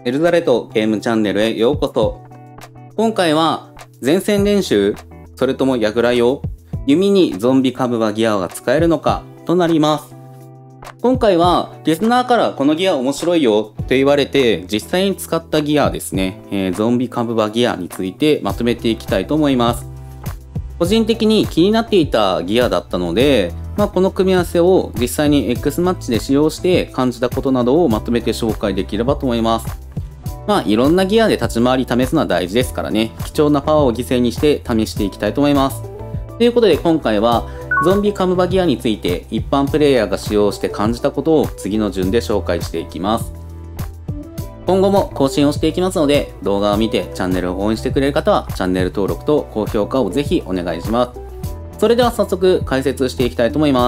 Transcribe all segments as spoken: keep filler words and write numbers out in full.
エルザレトゲームチャンネルへようこそ。今回は前線練習、それとも櫓用、弓にゾンビカブバギアが使えるのかとなります。今回はリスナーからこのギア面白いよと言われて実際に使ったギアですね、えー、ゾンビカブバギアについてまとめていきたいと思います。個人的に気になっていたギアだったので、まあ、この組み合わせを実際に X マッチで使用して感じたことなどをまとめて紹介できればと思います。まあいろんなギアで立ち回り試すのは大事ですからね、貴重なパワーを犠牲にして試していきたいと思います。ということで今回はゾンビカブバギアについて一般プレイヤーが使用して感じたことを次の順で紹介していきます。今後も更新をしていきますので、動画を見てチャンネルを応援してくれる方はチャンネル登録と高評価をぜひお願いします。それでは早速解説していきたいと思います。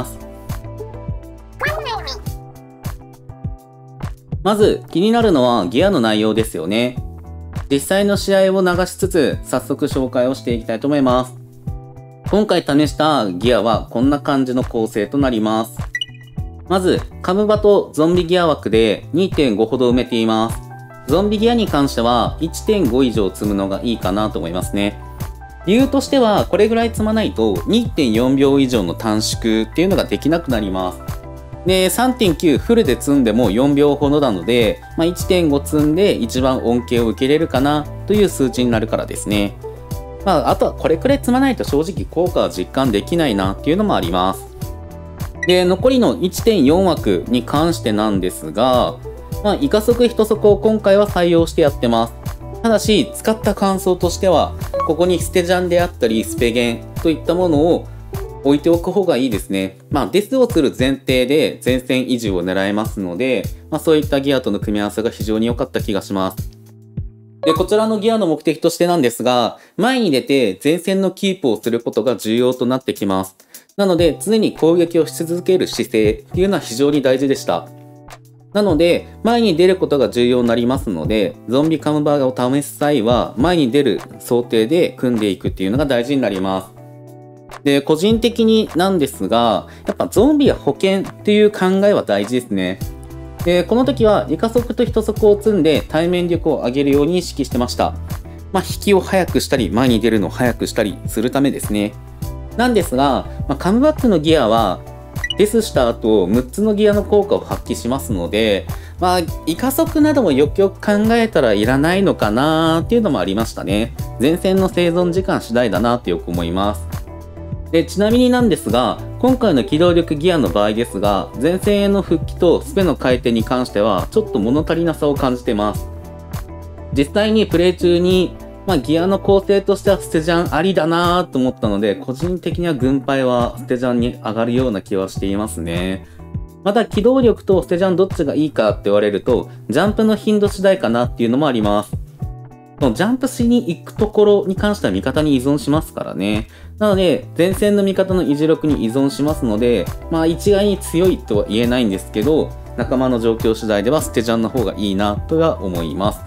まず気になるのはギアの内容ですよね。実際の試合を流しつつ早速紹介をしていきたいと思います。今回試したギアはこんな感じの構成となります。まずカブバとゾンビギア枠で にてんご ほど埋めています。ゾンビギアに関しては いってんご 以上積むのがいいかなと思いますね。理由としてはこれぐらい積まないと にてんよんびょう以上の短縮っていうのができなくなります。で さんてんきゅう フルで積んでもよんびょうほどなので、まあ、いってんご 積んで一番恩恵を受けれるかなという数値になるからですね。まあ、あとはこれくらい積まないと正直効果は実感できないなっていうのもあります。で残りの いってんよん 枠に関してなんですが、まあ、イカ足一足を今回は採用してやってます。ただし使った感想としてはここにステジャンであったりスペゲンといったものを置いておく方がいいですね。まあデスをする前提で前線維持を狙えますので、まあ、そういったギアとの組み合わせが非常に良かった気がします。でこちらのギアの目的としてなんですが、前に出て前線のキープをすることが重要となってきます。なので常に攻撃をし続ける姿勢っていうのは非常に大事でした。なので前に出ることが重要になりますので、ゾンビカムバーを試す際は前に出る想定で組んでいくっていうのが大事になります。で個人的になんですが、やっぱゾンビは保険っていう考えは大事ですね。でこの時はイカ足と一足を積んで対面力を上げるように意識してました。まあ、引きを早くしたり前に出るのを早くしたりするためですね。なんですが、まあ、カムバックのギアはデスした後むっつのギアの効果を発揮しますので、まあイカ足などもよくよく考えたらいらないのかなーっていうのもありましたね。前線の生存時間次第だなってよく思います。でちなみになんですが、今回の機動力ギアの場合ですが、前線への復帰とスペの回転に関してはちょっと物足りなさを感じてます。実際にプレイ中に、まあ、ギアの構成としてはステジャンありだなと思ったので、個人的には軍配はステジャンに上がるような気はしていますね。また機動力とステジャンどっちがいいかって言われると、ジャンプの頻度次第かなっていうのもあります。そのジャンプしに行くところに関しては味方に依存しますからね。なので前線の味方の維持力に依存しますので、まあ一概に強いとは言えないんですけど、仲間の状況次第ではステジャンの方がいいなとは思います。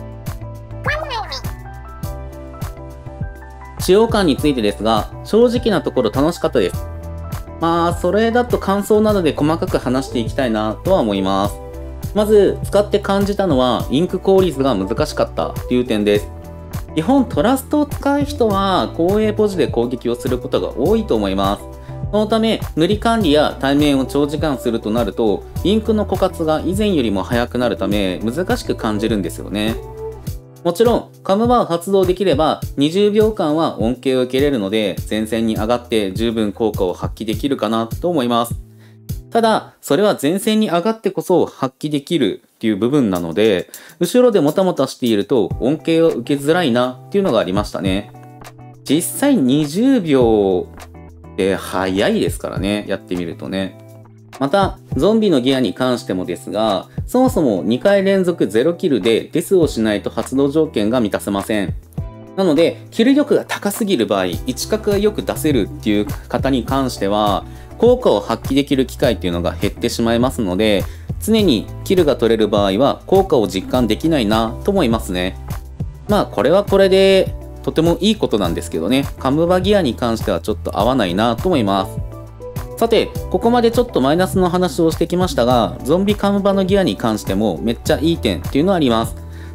使用感についてですが、正直なところ楽しかったです。まあそれだと感想などで細かく話していきたいなとは思います。まず使って感じたのはインク効率が難しかったという点です。基本トラストを使う人は後衛ポジで攻撃をすることが多いと思います。そのため塗り管理や対面を長時間するとなるとインクの枯渇が以前よりも早くなるため難しく感じるんですよね。もちろんカムバーを発動できればにじゅうびょうかんは恩恵を受けれるので前線に上がって十分効果を発揮できるかなと思います。ただそれは前線に上がってこそ発揮できるっていう部分なので、後ろでもたもたしていると恩恵を受けづらいなっていうのがありましたね。実際にじゅうびょうって早いですからね、やってみるとね。またゾンビのギアに関してもですが、そもそもにかい連続ゼロキルでデスをしないと発動条件が満たせません。なのでキル力が高すぎる場合、いち角がよく出せるっていう方に関しては効果を発揮できる機会っていうのが減ってしまいますので、常にキルが取れる場合は効果を実感できないなと思いますね。まあこれはこれでとてもいいことなんですけどね、カムバギアに関してはちょっと合わないなと思います。さてここまでちょっとマイナスの話をしてきましたが、ゾンビカムバのギアに関してもめっちゃいい点っていうのはあります。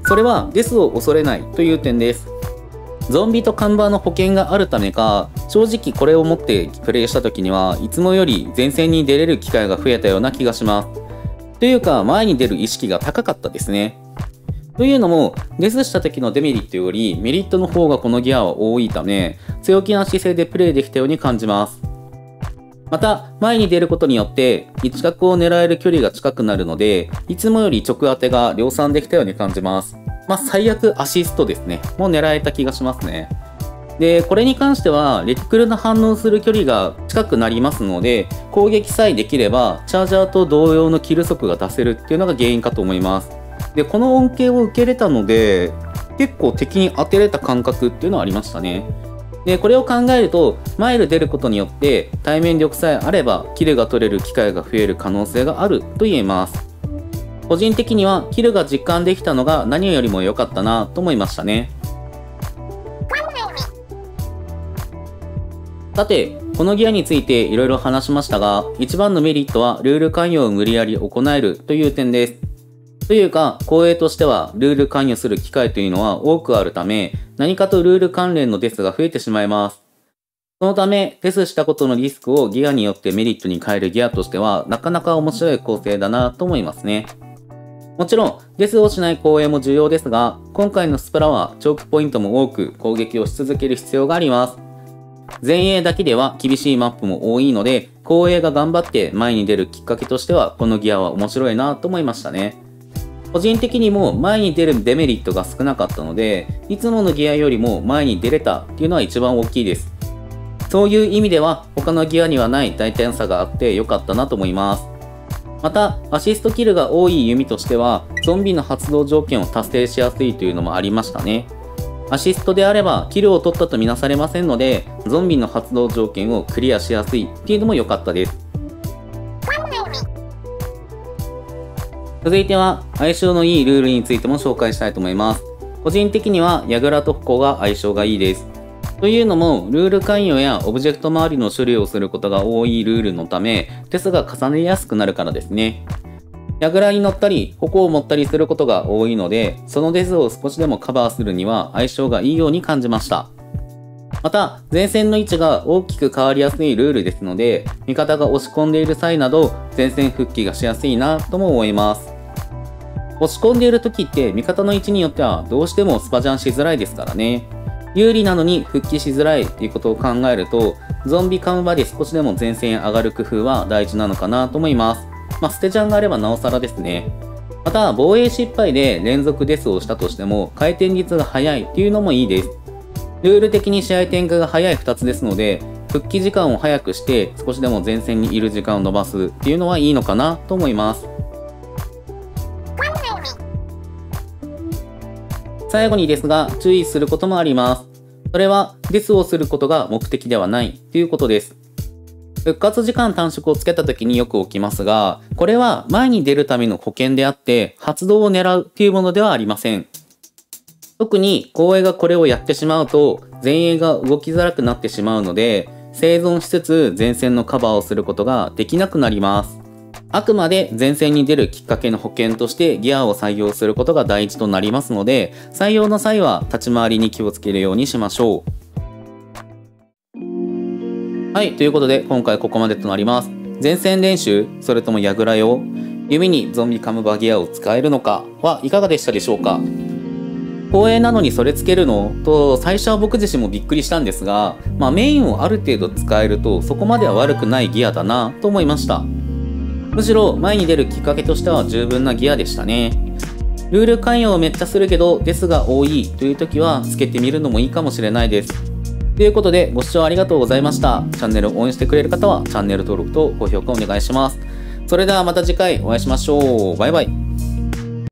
それはデスを恐れないという点です。ゾンビと看板の保険があるためか、正直これを持ってプレイした時にはいつもより前線に出れる機会が増えたような気がします。というか前に出る意識が高かったですね。というのも、デスした時のデメリットよりメリットの方がこのギアは多いため、強気な姿勢でプレイできたように感じます。また、前に出ることによって、一角を狙える距離が近くなるので、いつもより直当てが量産できたように感じます。まあ、最悪アシストですね。もう狙えた気がしますね。で、これに関しては、レティクルの反応する距離が近くなりますので、攻撃さえできれば、チャージャーと同様のキル速が出せるっていうのが原因かと思います。で、この恩恵を受けれたので、結構敵に当てれた感覚っていうのはありましたね。で、これを考えると、マイル出ることによって、対面力さえあれば、キルが取れる機会が増える可能性があると言えます。個人的には、キルが実感できたのが何よりも良かったなと思いましたね。さて、このギアについていろいろ話しましたが、一番のメリットは、ルール関与を無理やり行えるという点です。というか、公営としては、ルール関与する機会というのは多くあるため、何かとルール関連のデスが増えてしまいます。そのため、デスしたことのリスクをギアによってメリットに変えるギアとしては、なかなか面白い構成だなと思いますね。もちろん、デスをしない公営も重要ですが、今回のスプラはチョークポイントも多く攻撃をし続ける必要があります。前衛だけでは厳しいマップも多いので、後衛が頑張って前に出るきっかけとしては、このギアは面白いなと思いましたね。個人的にも前に出るデメリットが少なかったので、いつものギアよりも前に出れたっていうのは一番大きいです。そういう意味では他のギアにはない大胆さがあって良かったなと思います。また、アシストキルが多い弓としては、ゾンビの発動条件を達成しやすいというのもありましたね。アシストであればキルを取ったとみなされませんので、ゾンビの発動条件をクリアしやすいっていうのも良かったです。続いては、相性のいいルールについても紹介したいと思います。個人的には、ヤグラとフコが相性がいいです。というのも、ルール関与やオブジェクト周りの処理をすることが多いルールのため、デスが重ねやすくなるからですね。ヤグラに乗ったり、フコを持ったりすることが多いので、そのデスを少しでもカバーするには相性がいいように感じました。また、前線の位置が大きく変わりやすいルールですので、味方が押し込んでいる際など、前線復帰がしやすいなとも思います。押し込んでいる時って味方の位置によってはどうしてもスパジャンしづらいですからね。有利なのに復帰しづらいっていうことを考えると、ゾンビカムバで少しでも前線へ上がる工夫は大事なのかなと思います。まあ、捨てジャンがあればなおさらですね。また、防衛失敗で連続デスをしたとしても回転率が速いっていうのもいいです。ルール的に試合展開が速いふたつですので、復帰時間を早くして少しでも前線にいる時間を伸ばすっていうのはいいのかなと思います。最後にですが、注意することもあります。それは、デスをすることが目的ではないということです。復活時間短縮をつけた時によく起きますが、これは前に出るための保険であって、発動を狙うというものではありません。特に、後衛がこれをやってしまうと、前衛が動きづらくなってしまうので、生存しつつ前線のカバーをすることができなくなります。あくまで前線に出るきっかけの保険としてギアを採用することが大事となりますので、採用の際は立ち回りに気をつけるようにしましょう。はい、ということで今回ここまでとなります。前線練習、それとも矢倉用、弓にゾンビカムバギアを使えるのかはいかがでしたでしょうか。後衛なのにそれつけるのと最初は僕自身もびっくりしたんですが、まあ、メインをある程度使えるとそこまでは悪くないギアだなと思いました。むしろ前に出るきっかけとしては十分なギアでしたね。ルール関与をめっちゃするけどデスが多いという時はつけてみるのもいいかもしれないです。ということでご視聴ありがとうございました。チャンネルを応援してくれる方はチャンネル登録と高評価お願いします。それではまた次回お会いしましょう。バイバイ。